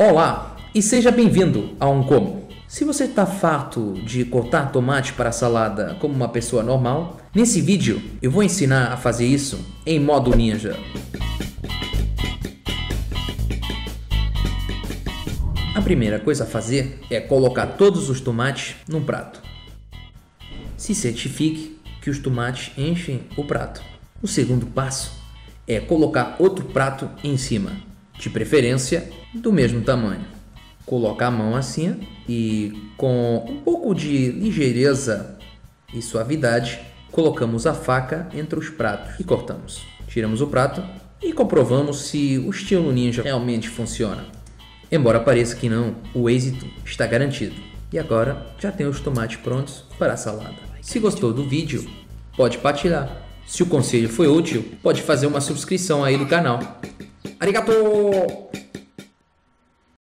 Olá e seja bem-vindo a Um Como. Se você está farto de cortar tomate para a salada como uma pessoa normal, nesse vídeo eu vou ensinar a fazer isso em modo ninja. A primeira coisa a fazer é colocar todos os tomates num prato. Se certifique que os tomates enchem o prato. O segundo passo é colocar outro prato em cima, de preferência do mesmo tamanho. Colocar a mão assim e com um pouco de ligeireza e suavidade, colocamos a faca entre os pratos e cortamos. Tiramos o prato e comprovamos se o estilo ninja realmente funciona. Embora pareça que não, o êxito está garantido. E agora já tem os tomates prontos para a salada. Se gostou do vídeo, pode partilhar. Se o conselho foi útil, pode fazer uma subscrição aí do canal. Arigato!